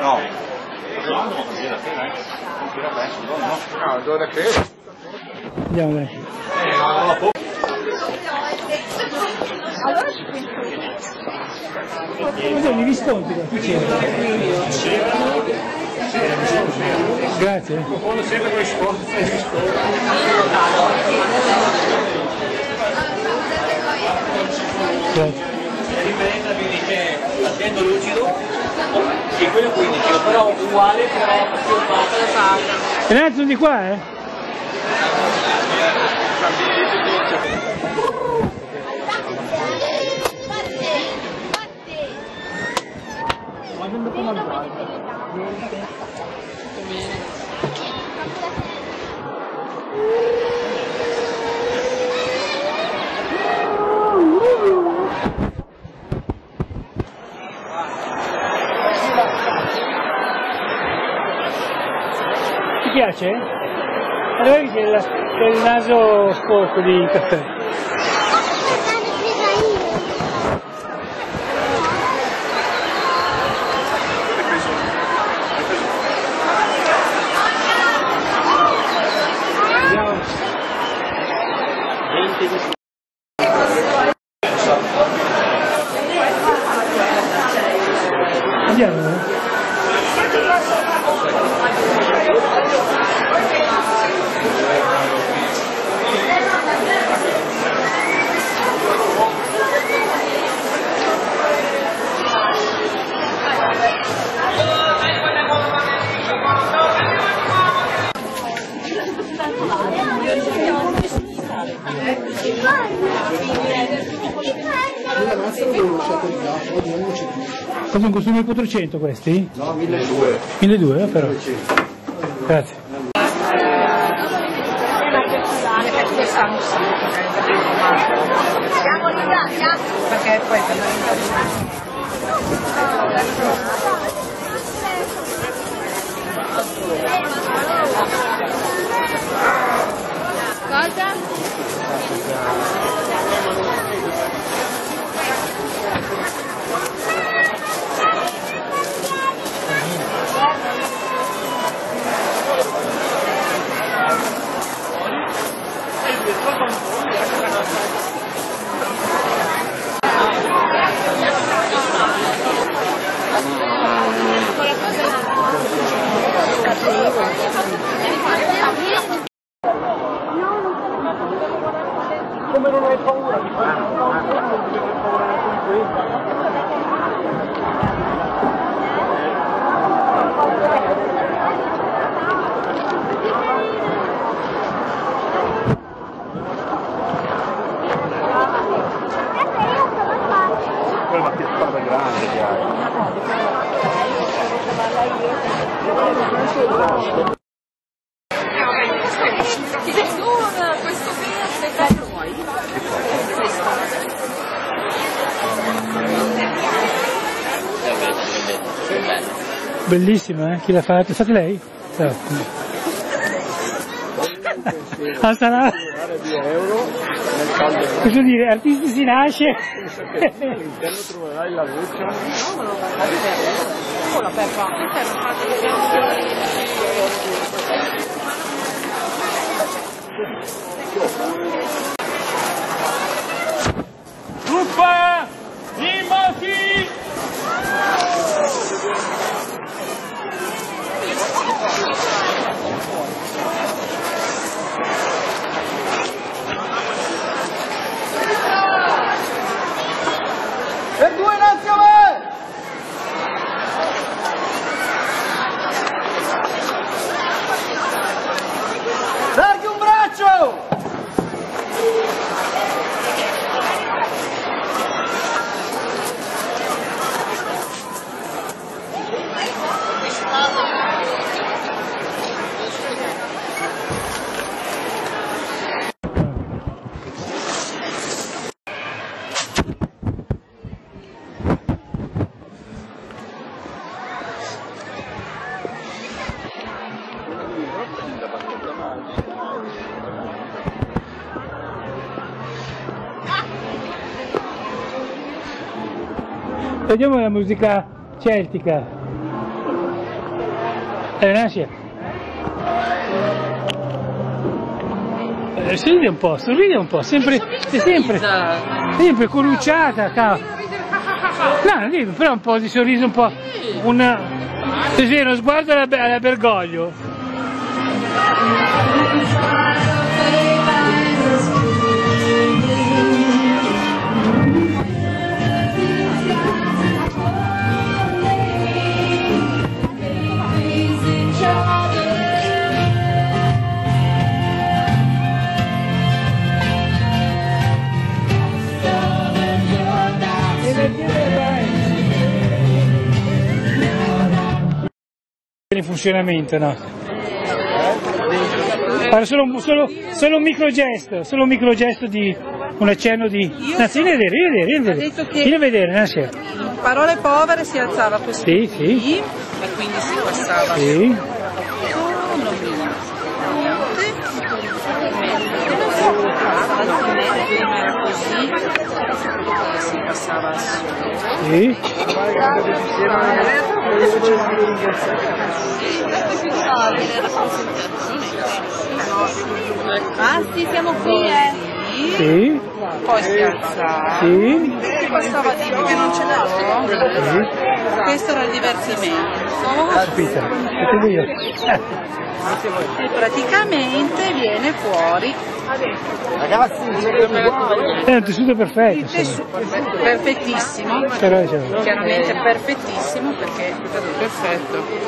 No. No, che? Andiamo bene. Cos'è i visconti? Grazie. Sempre con i Grazie. La differenza vedi che l'accendo lucido e quello 15, però uguale, però più fatta. Renato, sono di qua, eh? Ti piace? Allora vedi che c'è il naso sporco di caffè. Andiamo, eh? La nostra l'ho lasciata in casa, oggi non c'è più. Cosa un costume di 400 questi? No, 1200. 1200, però. Grazie. Perché poi Come non hai paura di fare? Quella che spada grande che hai. questo verde lo vuoi? Bellissimo, eh? Chi l'ha fatto? È stata lei? Ah, sarà... Cosa vuol dire? Artisti si nasce? All'interno troverai la luce. Truppa! Immoti! Per due innanzi a me! Dargli un braccio! Vediamo la musica celtica. Nancy. Sorride un po', sempre corrucciata, cavolo. No, dico, però un po' di sorriso, un po', così uno sguardo alla Bergoglio. In funzionamento, no? Fare solo un microgesto di un accenno di. Anzi, vieni a vedere, Nancy. Parole povere si alzava così. Sì. E quindi si passava. Sì. Prima era così, si passava su. Sì. Ah sì, siamo qui, Sì. Poi si alzava. Sì. Si passava di più che non ce l'ho. Questo era il divertimento. Capito, io. E praticamente viene fuori. Ragazzi, È un tessuto perfetto. Perfettissimo. Però, Chiaramente perfettissimo perché è perfetto.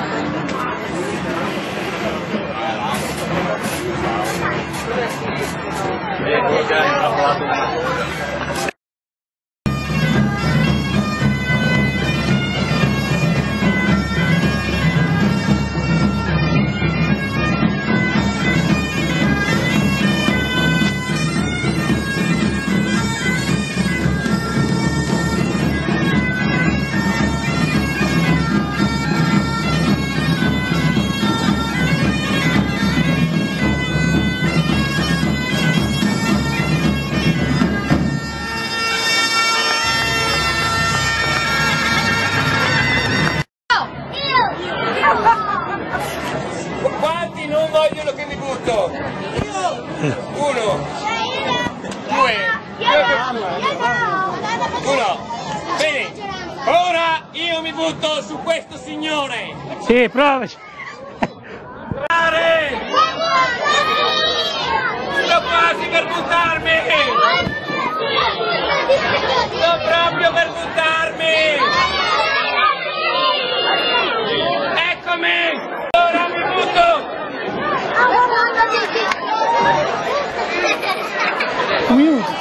Quanti non vogliono che mi butto? 1, 2, 1. Bene, ora io mi butto su questo signore. Sì, provaci. Sto quasi per buttarmi. Sto proprio per buttarmi. Eccomi. Ora mi butto. Un minuto.